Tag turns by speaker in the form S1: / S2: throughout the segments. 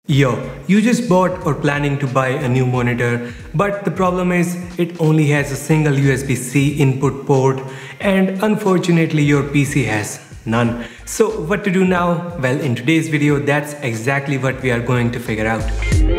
S1: Yo, you just bought or planning to buy a new monitor, but the problem is it only has a single USB-C input port and unfortunately your PC has none. So what to do now? Well, in today's video, that's exactly what we are going to figure out.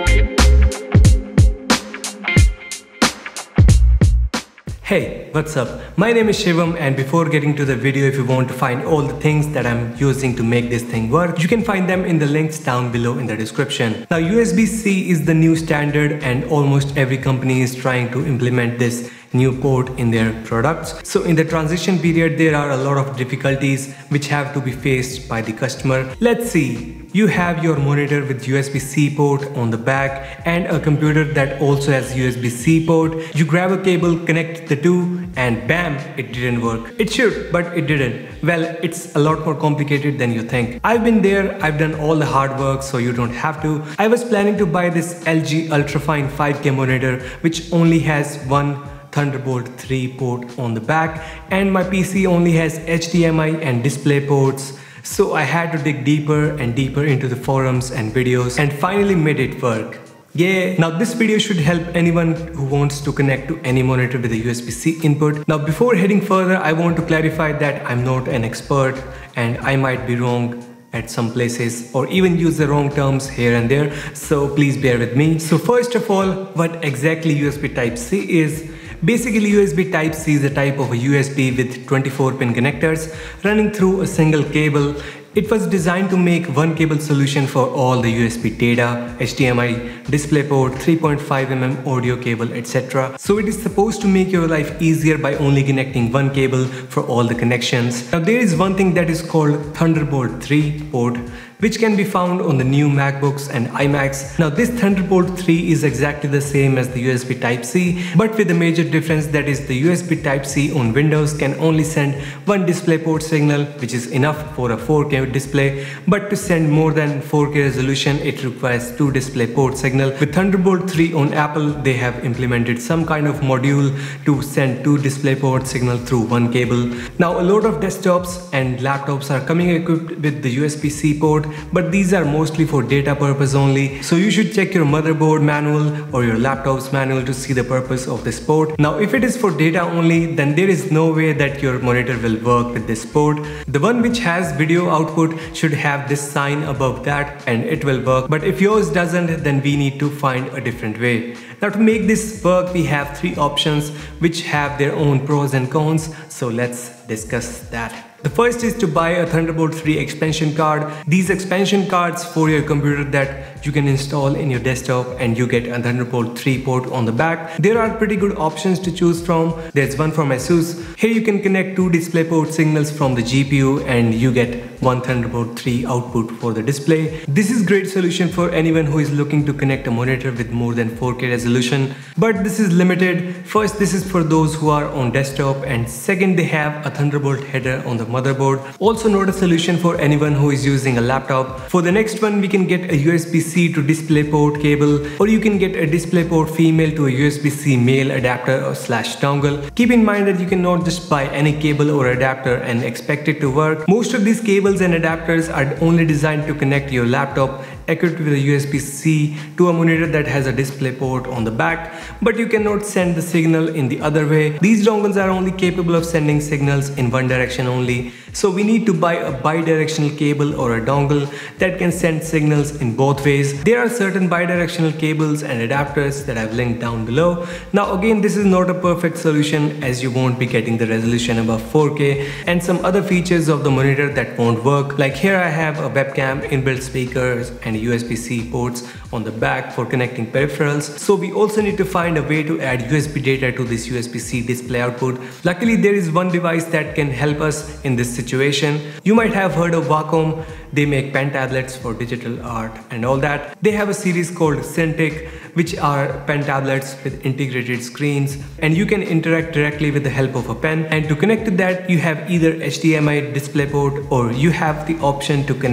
S1: Hey, what's up? My name is Shivam, and before getting to the video, if you want to find all the things that I'm using to make this thing work, you can find them in the links down below in the description. Now, USB-C is the new standard and almost every company is trying to implement this new port in their products. So in the transition period, there are a lot of difficulties which have to be faced by the customer. Let's see. You have your monitor with USB-C port on the back and a computer that also has USB-C port. You grab a cable, connect the two, and bam, it didn't work. It should, but it didn't. Well, it's a lot more complicated than you think. I've been there, I've done all the hard work, so you don't have to. I was planning to buy this LG Ultrafine 5K monitor, which only has one Thunderbolt 3 port on the back, and my PC only has HDMI and display ports. So I had to dig deeper and deeper into the forums and videos and finally made it work. Yeah. Now this video should help anyone who wants to connect to any monitor with a USB-C input. Now before heading further, I want to clarify that I'm not an expert and I might be wrong at some places or even use the wrong terms here and there. So please bear with me. So first of all, what exactly USB Type-C is? Basically, USB Type-C is a type of a USB with 24-pin connectors running through a single cable. It was designed to make one cable solution for all the USB data, HDMI, DisplayPort, 3.5mm audio cable, etc. So it is supposed to make your life easier by only connecting one cable for all the connections. Now there is one thing that is called Thunderbolt 3 port, which can be found on the new MacBooks and iMacs. Now this Thunderbolt 3 is exactly the same as the USB Type-C, but with a major difference, that is the USB Type-C on Windows can only send one DisplayPort signal, which is enough for a 4K display, but to send more than 4K resolution, it requires two DisplayPort signal. With Thunderbolt 3 on Apple, they have implemented some kind of module to send two DisplayPort signal through one cable. Now a lot of desktops and laptops are coming equipped with the USB-C port, but these are mostly for data purpose only. So you should check your motherboard manual or your laptop's manual to see the purpose of this port. Now if it is for data only, then there is no way that your monitor will work with this port. The one which has video output should have this sign above that and it will work. But if yours doesn't, then we need to find a different way. Now to make this work, we have three options which have their own pros and cons. So let's discuss that. The first is to buy a Thunderbolt 3 expansion card. These expansion cards for your computer that you can install in your desktop and you get a Thunderbolt 3 port on the back. There are pretty good options to choose from. There's one from ASUS. Here you can connect two DisplayPort signals from the GPU and you get one Thunderbolt 3 output for the display. This is great solution for anyone who is looking to connect a monitor with more than 4K resolution. But this is limited. First, this is for those who are on desktop, and second, they have a Thunderbolt header on the motherboard. Also not a solution for anyone who is using a laptop. For the next one, we can get a USB-C to DisplayPort cable, or you can get a DisplayPort female to a USB-C male adapter or slash dongle. Keep in mind that you cannot just buy any cable or adapter and expect it to work. Most of these cables and adapters are only designed to connect your laptop equipped with a USB-C to a monitor that has a DisplayPort on the back, but you cannot send the signal in the other way. These dongles are only capable of sending signals in one direction only. So we need to buy a bi-directional cable or a dongle that can send signals in both ways. There are certain bi-directional cables and adapters that I've linked down below. Now again, this is not a perfect solution as you won't be getting the resolution above 4K and some other features of the monitor that won't work. Like here I have a webcam, inbuilt speakers and USB-C ports on the back for connecting peripherals. So we also need to find a way to add USB data to this USB-C display output. Luckily there is one device that can help us in this situation. You might have heard of Wacom. They make pen tablets for digital art and all that. They have a series called Cintiq, which are pen tablets with integrated screens, and you can interact directly with the help of a pen. And to connect to that, you have either HDMI DisplayPort or you have the option to connect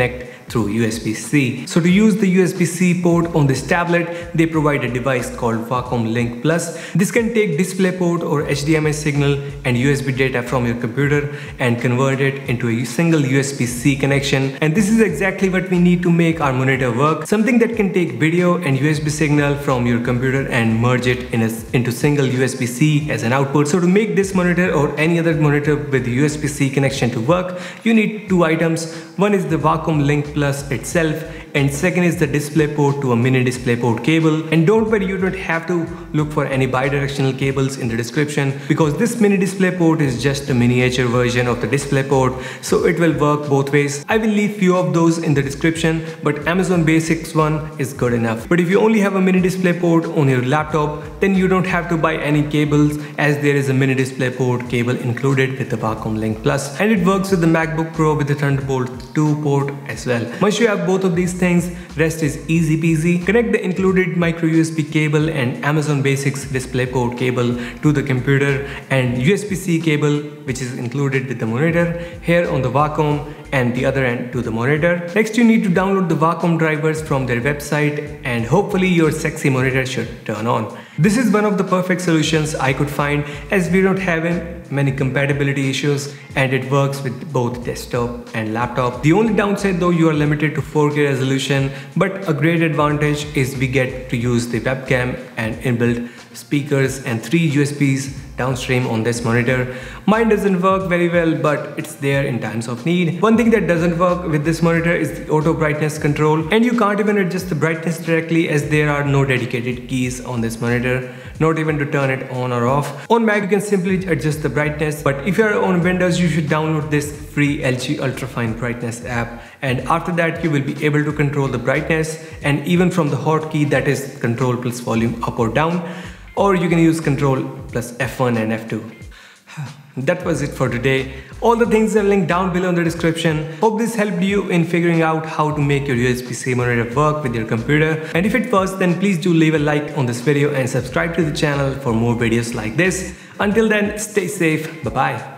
S1: through USB-C. So to use the USB-C port on this tablet, they provide a device called Wacom Link Plus. This can take DisplayPort or HDMI signal and USB data from your computer and convert it into a single USB-C connection. And this is exactly what we need to make our monitor work. Something that can take video and USB signal from your computer and merge it into single USB-C as an output. So to make this monitor or any other monitor with USB-C connection to work, you need two items. One is the Wacom Link Plus itself, and second is the DisplayPort to a mini DisplayPort cable. And don't worry, you don't have to look for any bidirectional cables in the description, because this mini DisplayPort is just a miniature version of the DisplayPort, so it will work both ways. I will leave few of those in the description, but Amazon Basics one is good enough. But if you only have a mini DisplayPort on your laptop, then you don't have to buy any cables, as there is a mini DisplayPort cable included with the Wacom Link Plus, and it works with the MacBook Pro with the Thunderbolt 2 port as well. Once you have both of these things, rest is easy peasy. Connect the included micro USB cable and Amazon Basics DisplayPort cable to the computer, and USB-C cable which is included with the monitor here on the Wacom, and the other end to the monitor. Next, you need to download the Wacom drivers from their website, and hopefully your sexy monitor should turn on. This is one of the perfect solutions I could find, as we don't have many compatibility issues and it works with both desktop and laptop. The only downside though, you are limited to 4K resolution, but a great advantage is we get to use the webcam and inbuilt speakers and 3 USBs downstream on this monitor. Mine doesn't work very well, but it's there in times of need. One thing that doesn't work with this monitor is the auto brightness control, and you can't even adjust the brightness directly, as there are no dedicated keys on this monitor, not even to turn it on or off. On Mac you can simply adjust the brightness, but if you are on Windows you should download this free LG Ultrafine Brightness app, and after that you will be able to control the brightness, and even from the hotkey, that is Control plus volume up or down, or you can use Control plus F1 and F2. That was it for today. All the things are linked down below in the description. Hope this helped you in figuring out how to make your USB-C monitor work with your computer. And if it was, then please do leave a like on this video and subscribe to the channel for more videos like this. Until then, stay safe. Bye-bye.